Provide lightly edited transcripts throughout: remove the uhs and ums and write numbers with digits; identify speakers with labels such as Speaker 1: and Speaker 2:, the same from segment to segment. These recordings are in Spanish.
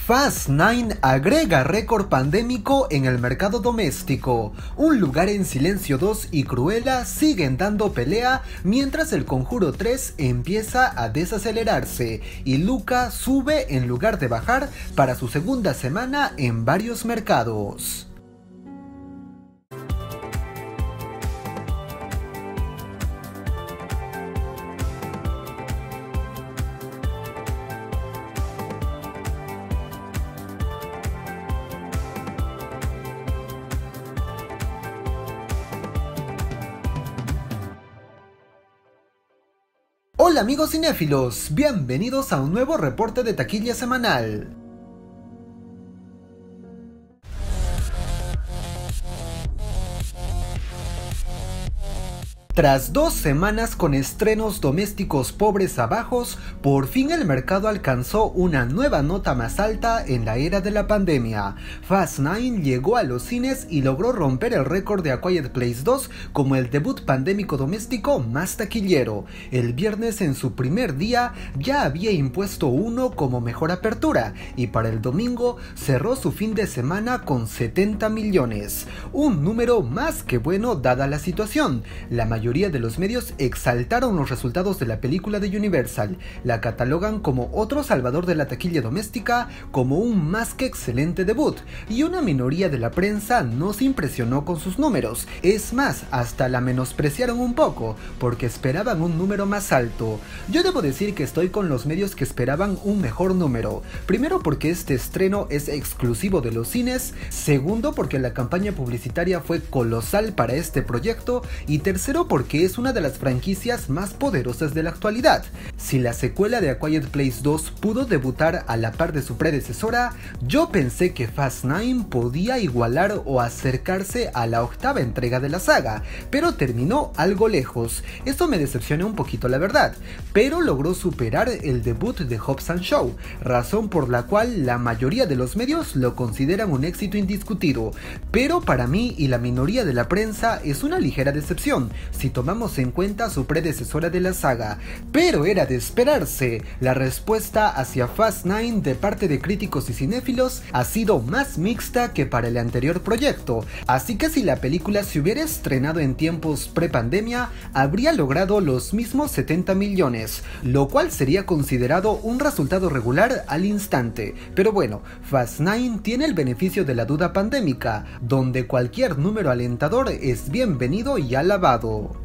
Speaker 1: Fast 9 agrega récord pandémico en el mercado doméstico. Un lugar en silencio 2 y Cruella siguen dando pelea mientras El Conjuro 3 empieza a desacelerarse y Luca sube en lugar de bajar para su segunda semana en varios mercados. Hola amigos cinéfilos, bienvenidos a un nuevo reporte de taquilla semanal. Tras 2 semanas con estrenos domésticos pobres a bajos, por fin el mercado alcanzó una nueva nota más alta en la era de la pandemia. Fast 9 llegó a los cines y logró romper el récord de A Quiet Place 2 como el debut pandémico doméstico más taquillero. El viernes en su primer día ya había impuesto 1 como mejor apertura y para el domingo cerró su fin de semana con 70 millones. Un número más que bueno dada la situación. La mayoría de los medios exaltaron los resultados de la película de Universal, la catalogan como otro salvador de la taquilla doméstica, como un más que excelente debut, y una minoría de la prensa no se impresionó con sus números, es más, hasta la menospreciaron un poco, porque esperaban un número más alto. Yo debo decir que estoy con los medios que esperaban un mejor número, primero porque este estreno es exclusivo de los cines, segundo porque la campaña publicitaria fue colosal para este proyecto, y tercero porque es una de las franquicias más poderosas de la actualidad. Si la secuela de A Quiet Place 2 pudo debutar a la par de su predecesora, yo pensé que Fast 9 podía igualar o acercarse a la 8ª entrega de la saga, pero terminó algo lejos. Esto me decepcionó un poquito la verdad, pero logró superar el debut de Hobbs & Shaw, razón por la cual la mayoría de los medios lo consideran un éxito indiscutido, pero para mí y la minoría de la prensa es una ligera decepción, si tomamos en cuenta su predecesora de la saga, pero era de esperarse. La respuesta hacia Fast 9 de parte de críticos y cinéfilos ha sido más mixta que para el anterior proyecto, así que si la película se hubiera estrenado en tiempos pre-pandemia, habría logrado los mismos 70 millones, lo cual sería considerado un resultado regular al instante. Pero bueno, Fast 9 tiene el beneficio de la duda pandémica, donde cualquier número alentador es bienvenido y alabado.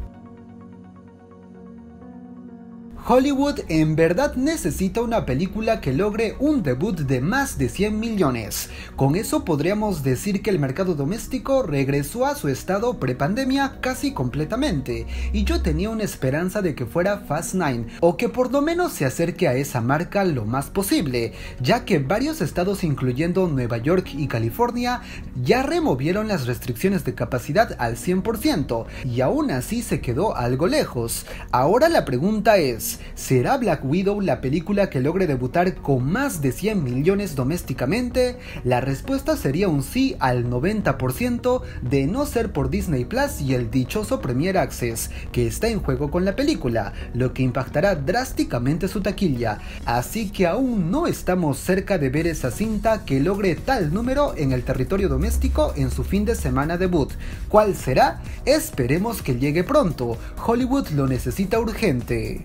Speaker 1: Hollywood en verdad necesita una película que logre un debut de más de 100 millones. Con eso podríamos decir que el mercado doméstico regresó a su estado prepandemia casi completamente, y yo tenía una esperanza de que fuera Fast 9, o que por lo menos se acerque a esa marca lo más posible, ya que varios estados incluyendo Nueva York y California ya removieron las restricciones de capacidad al 100%, y aún así se quedó algo lejos. Ahora la pregunta es, ¿será Black Widow la película que logre debutar con más de 100 millones domésticamente? La respuesta sería un sí al 90% de no ser por Disney Plus y el dichoso Premier Access, que está en juego con la película, lo que impactará drásticamente su taquilla, así que aún no estamos cerca de ver esa cinta que logre tal número en el territorio doméstico en su fin de semana debut. ¿Cuál será? Esperemos que llegue pronto, Hollywood lo necesita urgente.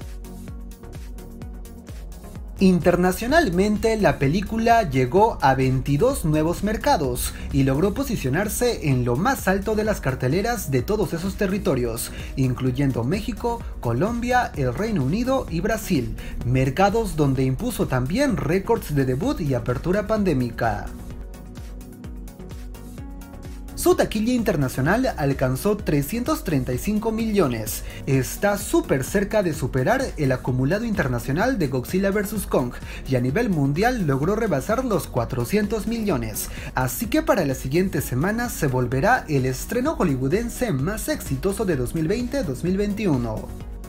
Speaker 1: Internacionalmente, la película llegó a 22 nuevos mercados y logró posicionarse en lo más alto de las carteleras de todos esos territorios, incluyendo México, Colombia, el Reino Unido y Brasil, mercados donde impuso también récords de debut y apertura pandémica. Su taquilla internacional alcanzó 335 millones, está súper cerca de superar el acumulado internacional de Godzilla vs. Kong y a nivel mundial logró rebasar los 400 millones, así que para las siguientes semanas se volverá el estreno hollywoodense más exitoso de 2020-2021.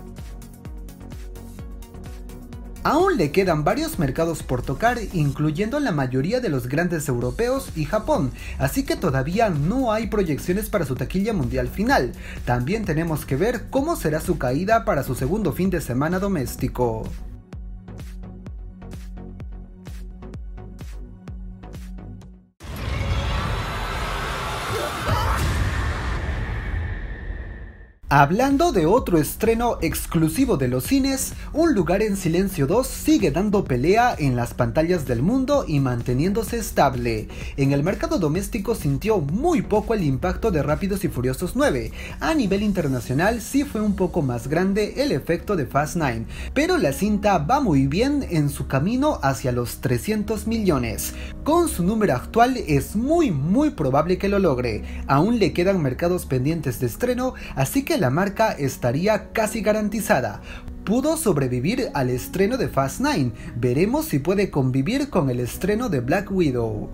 Speaker 1: Aún le quedan varios mercados por tocar, incluyendo la mayoría de los grandes europeos y Japón, así que todavía no hay proyecciones para su taquilla mundial final. También tenemos que ver cómo será su caída para su segundo fin de semana doméstico. Hablando de otro estreno exclusivo de los cines, Un lugar en silencio 2 sigue dando pelea en las pantallas del mundo y manteniéndose estable. En el mercado doméstico sintió muy poco el impacto de Rápidos y Furiosos 9. A nivel internacional sí fue un poco más grande el efecto de Fast 9, pero la cinta va muy bien en su camino hacia los 300 millones. Con su número actual es muy probable que lo logre. Aún le quedan mercados pendientes de estreno, así que la marca estaría casi garantizada. Pudo sobrevivir al estreno de Fast 9, veremos si puede convivir con el estreno de Black Widow.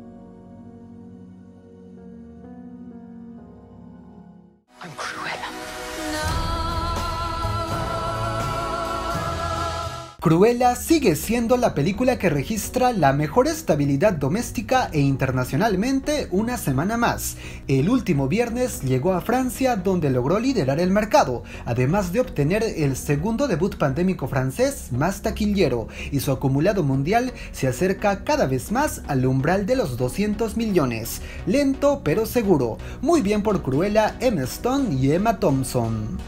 Speaker 1: Cruella sigue siendo la película que registra la mejor estabilidad doméstica e internacionalmente una semana más. El último viernes llegó a Francia, donde logró liderar el mercado, además de obtener el segundo debut pandémico francés más taquillero, y su acumulado mundial se acerca cada vez más al umbral de los 200 millones. Lento pero seguro. Muy bien por Cruella, Emma Stone y Emma Thompson.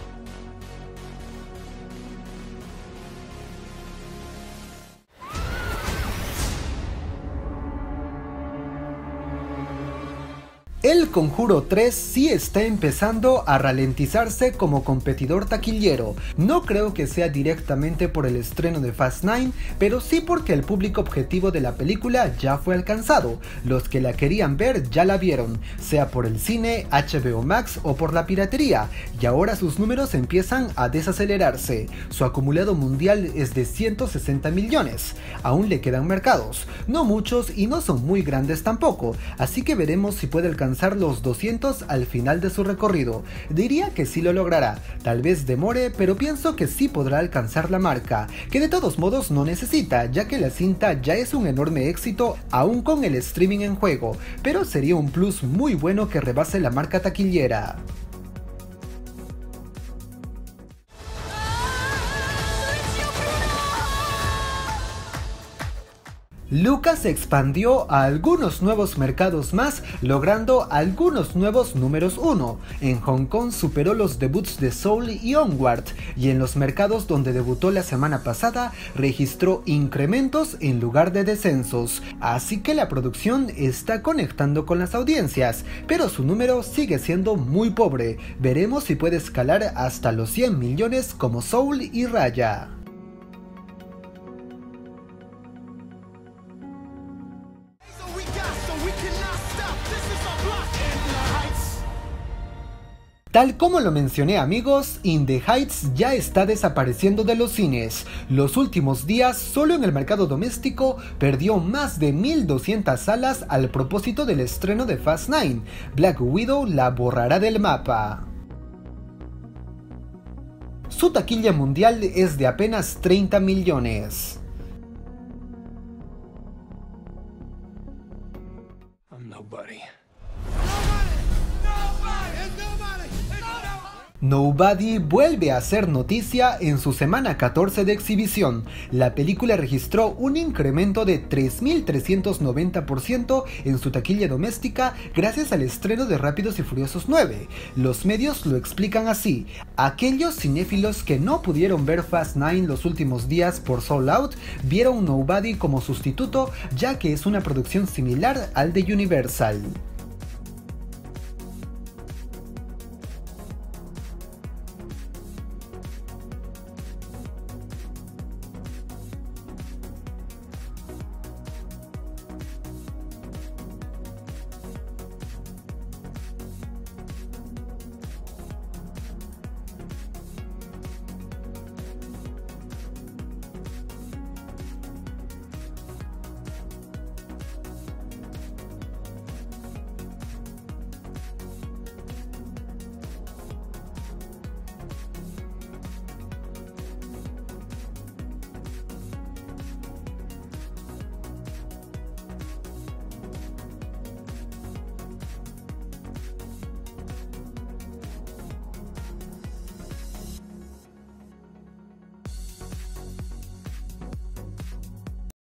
Speaker 1: El Conjuro 3 sí está empezando a ralentizarse como competidor taquillero. No creo que sea directamente por el estreno de Fast 9, pero sí porque el público objetivo de la película ya fue alcanzado. Los que la querían ver ya la vieron, sea por el cine, HBO Max o por la piratería, y ahora sus números empiezan a desacelerarse. Su acumulado mundial es de 160 millones. Aún le quedan mercados, no muchos y no son muy grandes tampoco, así que veremos si puede alcanzar los 200 al final de su recorrido. Diría que sí lo logrará, tal vez demore, pero pienso que sí podrá alcanzar la marca, que de todos modos no necesita, ya que la cinta ya es un enorme éxito aún con el streaming en juego, pero sería un plus muy bueno que rebase la marca taquillera. Lucas expandió a algunos nuevos mercados más, logrando algunos nuevos números 1. En Hong Kong superó los debuts de Soul y Onward, y en los mercados donde debutó la semana pasada registró incrementos en lugar de descensos. Así que la producción está conectando con las audiencias, pero su número sigue siendo muy pobre. Veremos si puede escalar hasta los 100 millones como Soul y Raya. Tal como lo mencioné amigos, In the Heights ya está desapareciendo de los cines. Los últimos días, solo en el mercado doméstico, perdió más de 1200 salas al propósito del estreno de Fast 9. Black Widow la borrará del mapa. Su taquilla mundial es de apenas 30 millones. Nobody vuelve a hacer noticia en su semana 14 de exhibición. La película registró un incremento de 3.390% en su taquilla doméstica gracias al estreno de Rápidos y Furiosos 9. Los medios lo explican así: aquellos cinéfilos que no pudieron ver Fast 9 los últimos días por Sold Out vieron Nobody como sustituto, ya que es una producción similar al de Universal.